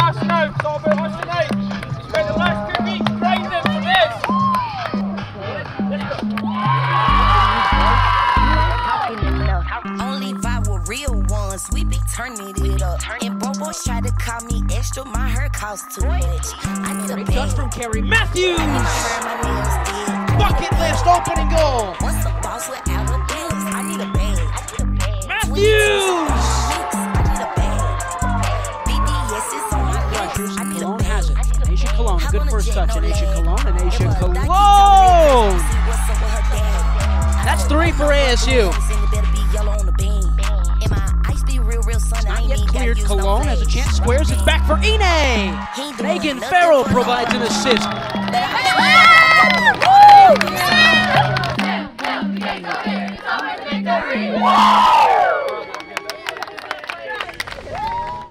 Spent the last 2 weeks training them for this. Only vibe with real ones, we be turning it up. And Bobo's try to call me extra, my hair costs too much. I need a bag. Touch from Carrie Matthews. Bucket list opening goal. Once a boss without a bills, I need a bag. Matthews. Cologne has it. Aisha Cologne, good first touch. And Aisha Cologne. That's 3 for ASU. Not yet cleared. Cologne has a chance. Squares. It's back for Ine. Megan Farrell provides an assist. Woo!